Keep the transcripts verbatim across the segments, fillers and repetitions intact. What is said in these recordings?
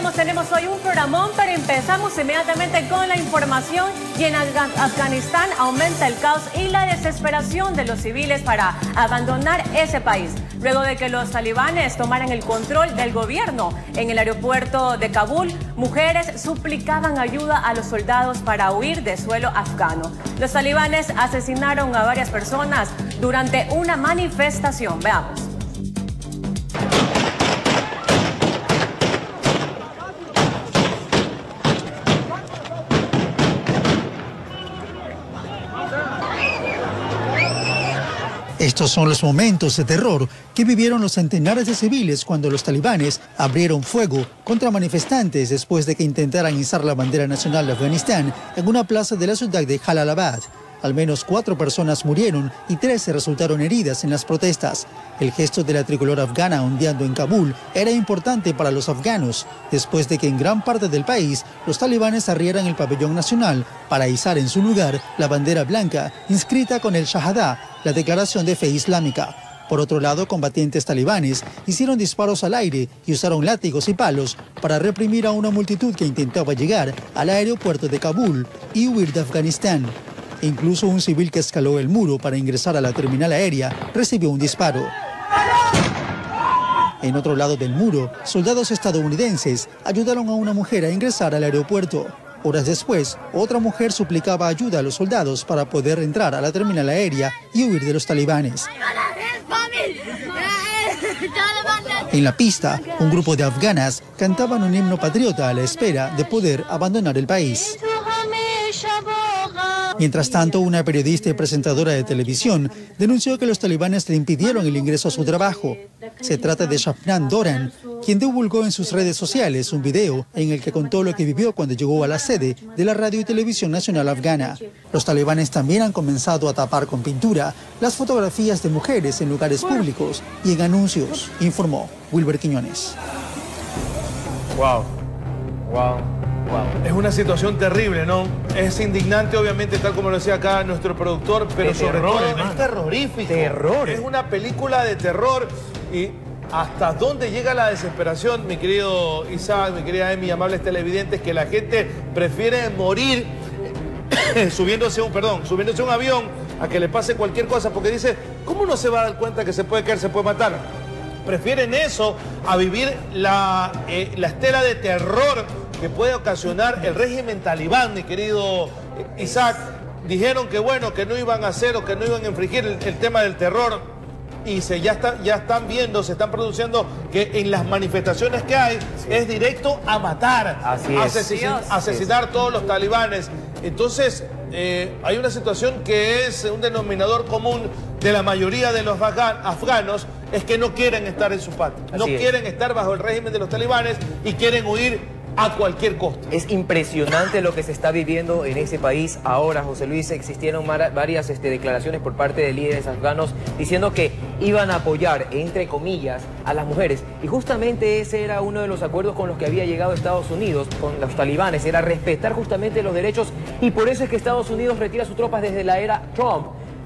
regresamos, tenemos hoy un programón, pero empezamos inmediatamente con la información. Y en Afgan- Afganistán aumenta el caos y la desesperación de los civiles para abandonar ese país, luego de que los talibanes tomaran el control del gobierno. En el aeropuerto de Kabul, mujeres suplicaban ayuda a los soldados para huir de suelo afgano. Los talibanes asesinaron a varias personas durante una manifestación. Veamos. Estos son los momentos de terror que vivieron los centenares de civiles cuando los talibanes abrieron fuego contra manifestantes después de que intentaran izar la bandera nacional de Afganistán en una plaza de la ciudad de Jalalabad. Al menos cuatro personas murieron y trece resultaron heridas en las protestas. El gesto de la tricolor afgana ondeando en Kabul era importante para los afganos, después de que en gran parte del país los talibanes arrieran el pabellón nacional para izar en su lugar la bandera blanca inscrita con el Shahada, la declaración de fe islámica. Por otro lado, combatientes talibanes hicieron disparos al aire y usaron látigos y palos para reprimir a una multitud que intentaba llegar al aeropuerto de Kabul y huir de Afganistán. Incluso un civil que escaló el muro para ingresar a la terminal aérea recibió un disparo. En otro lado del muro, soldados estadounidenses ayudaron a una mujer a ingresar al aeropuerto. Horas después, otra mujer suplicaba ayuda a los soldados para poder entrar a la terminal aérea y huir de los talibanes. En la pista, un grupo de afganas cantaban un himno patriota a la espera de poder abandonar el país. Mientras tanto, una periodista y presentadora de televisión denunció que los talibanes le impidieron el ingreso a su trabajo. Se trata de Shafnan Doran, quien divulgó en sus redes sociales un video en el que contó lo que vivió cuando llegó a la sede de la Radio y Televisión Nacional Afgana. Los talibanes también han comenzado a tapar con pintura las fotografías de mujeres en lugares públicos y en anuncios, informó Wilber Quiñones. Wow, wow. Wow. Es una situación terrible, ¿no? Es indignante, obviamente, tal como lo decía acá nuestro productor, pero de sobre terror, todo hermano. Es terrorífico. Terror. Es una película de terror. Y hasta dónde llega la desesperación, mi querido Isaac, mi querida Emi, amables televidentes, que la gente prefiere morir subiéndose un, perdón, subiéndose a un avión a que le pase cualquier cosa, porque dice, ¿cómo no se va a dar cuenta que se puede caer, se puede matar? Prefieren eso a vivir la, eh, la estela de terror que puede ocasionar el régimen talibán, mi querido Isaac. Dijeron que bueno, que no iban a hacer o que no iban a infringir el, el tema del terror. Y se, ya, está, ya están viendo, se están produciendo que en las manifestaciones que hay sí. es directo a matar, Así es. Asesin, asesinar a todos los talibanes. Entonces, eh, hay una situación que es un denominador común de la mayoría de los afganos, es que no quieren estar en su patria, no Así quieren es. estar bajo el régimen de los talibanes y quieren huir a cualquier costo. Es impresionante lo que se está viviendo en ese país ahora, José Luis. Existieron varias este, declaraciones por parte de líderes afganos diciendo que iban a apoyar, entre comillas, a las mujeres. Y justamente ese era uno de los acuerdos con los que había llegado Estados Unidos con los talibanes, era respetar justamente los derechos. Y por eso es que Estados Unidos retira sus tropas desde la era Trump,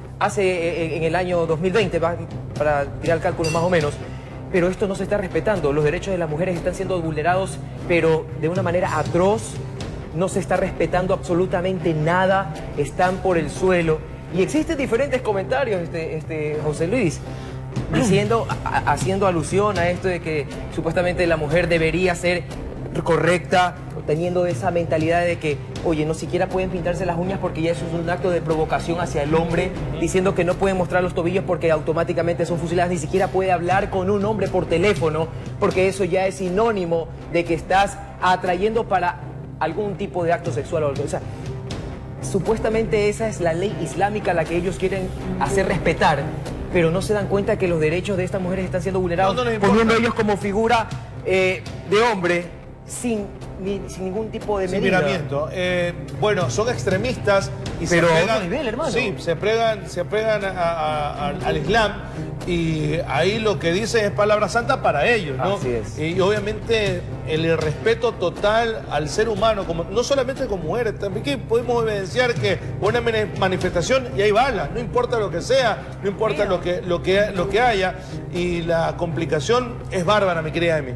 hace en el año dos mil veinte, para tirar cálculos más o menos. Pero esto no se está respetando, los derechos de las mujeres están siendo vulnerados, pero de una manera atroz, no se está respetando absolutamente nada, están por el suelo. Y existen diferentes comentarios, este, este, José Luis, diciendo, a, haciendo alusión a esto de que supuestamente la mujer debería ser correcta, teniendo esa mentalidad de que, oye, no siquiera pueden pintarse las uñas porque ya eso es un acto de provocación hacia el hombre, diciendo que no pueden mostrar los tobillos porque automáticamente son fusiladas, ni siquiera puede hablar con un hombre por teléfono porque eso ya es sinónimo de que estás atrayendo para algún tipo de acto sexual o algo. O sea, supuestamente esa es la ley islámica la que ellos quieren hacer respetar, pero no se dan cuenta que los derechos de estas mujeres están siendo vulnerados, no, no poniendo ellos como figura eh, de hombre sin, ni, sin ningún tipo de medida. Sin miramiento. Eh, bueno, son extremistas y pero se a pegan, otro nivel, hermano. Sí, se pegan, se pegan a, a, a, al Islam y ahí lo que dicen es palabra santa para ellos, ¿no? Así es. Y obviamente el respeto total al ser humano, como, no solamente con mujeres, también que podemos evidenciar que una manifestación y hay balas, no importa lo que sea, no importa lo que, lo que, lo que haya, y la complicación es bárbara, mi querida Emi.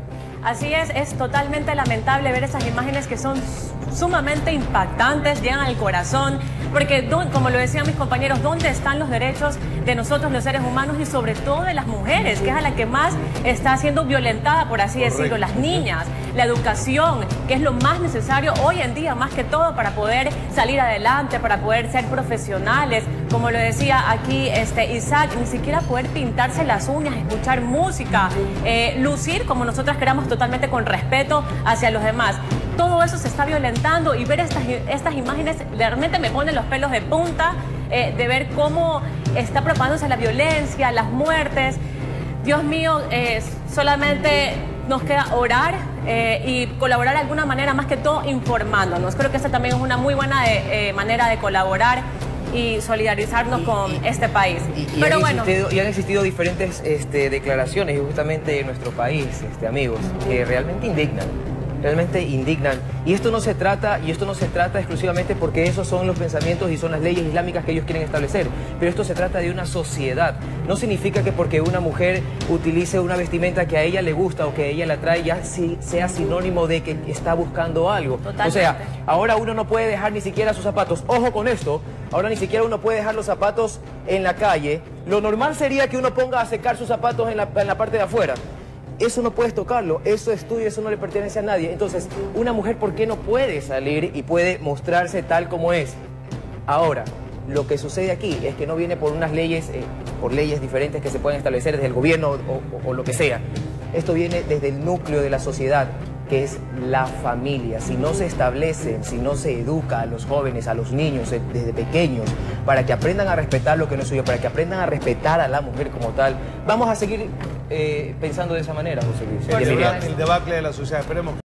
Así es, es totalmente lamentable ver esas imágenes que son sumamente impactantes, llegan al corazón, porque como lo decían mis compañeros, ¿dónde están los derechos de nosotros los seres humanos y sobre todo de las mujeres, que es a la que más está siendo violentada, por así Correcto. decirlo, las niñas, la educación, que es lo más necesario hoy en día, más que todo, para poder salir adelante, para poder ser profesionales, como lo decía aquí este Isaac, ni siquiera poder pintarse las uñas, escuchar música, eh, lucir como nosotras queramos, totalmente con respeto hacia los demás. Todo eso se está violentando y ver estas, estas imágenes realmente me ponen los pelos de punta, eh, de ver cómo está propagándose la violencia, las muertes. Dios mío, eh, solamente nos queda orar eh, y colaborar de alguna manera, más que todo informándonos. Creo que esta también es una muy buena de, eh, manera de colaborar y solidarizarnos y, con y, este país. Y, y Pero han bueno, existido, y han existido diferentes este, declaraciones, y justamente en nuestro país, este, amigos, que realmente indignan. Realmente indignan. Y esto no se trata, y esto no se trata exclusivamente porque esos son los pensamientos y son las leyes islámicas que ellos quieren establecer, pero esto se trata de una sociedad. No significa que porque una mujer utilice una vestimenta que a ella le gusta o que a ella le atrae, ya si, sea sinónimo de que está buscando algo. Totalmente. O sea, ahora uno no puede dejar ni siquiera sus zapatos. Ojo con esto, ahora ni siquiera uno puede dejar los zapatos en la calle. Lo normal sería que uno ponga a secar sus zapatos en la, en la parte de afuera. Eso no puedes tocarlo, eso es tuyo, eso no le pertenece a nadie. Entonces, una mujer, ¿por qué no puede salir y puede mostrarse tal como es? Ahora, lo que sucede aquí es que no viene por unas leyes, eh, por leyes diferentes que se pueden establecer desde el gobierno o, o, o lo que sea. Esto viene desde el núcleo de la sociedad, que es la familia. Si no se establecen, si no se educa a los jóvenes, a los niños desde pequeños, para que aprendan a respetar lo que no es suyo, para que aprendan a respetar a la mujer como tal, vamos a seguir eh, pensando de esa manera, José Luis. El, el debacle de la sociedad, esperemos.